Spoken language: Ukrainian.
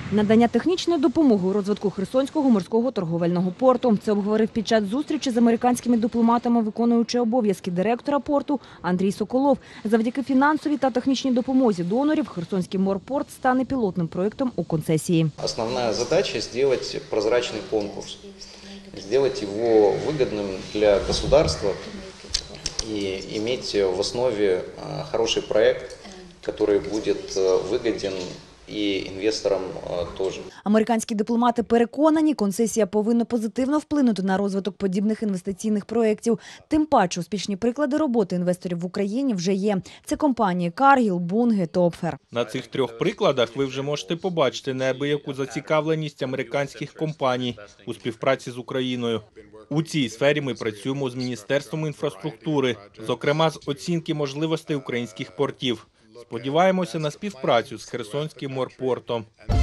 Надання технічної допомоги у розвитку Херсонського морського торговельного порту. Це обговорив під час зустрічі з американськими дипломатами виконуючий обов'язки директора порту Андрій Соколов. Завдяки фінансовій та технічній допомозі донорів Херсонський морпорт стане пілотним проєктом у концесії. Основна задача – зробити прозрачний конкурс, зробити його вигідним для государства и иметь в основе хороший проект, который будет выгоден і інвесторам теж. Американські дипломати переконані, концесія повинна позитивно вплинути на розвиток подібних інвестиційних проєктів. Тим паче, успішні приклади роботи інвесторів в Україні вже є. Це компанії Cargill, Bunge, Topfer. На цих трьох прикладах ви вже можете побачити неабияку зацікавленість американських компаній у співпраці з Україною. У цій сфері ми працюємо з Міністерством інфраструктури, зокрема з оцінки можливостей українських портів. Сподіваємося на співпрацю з Херсонським морпортом.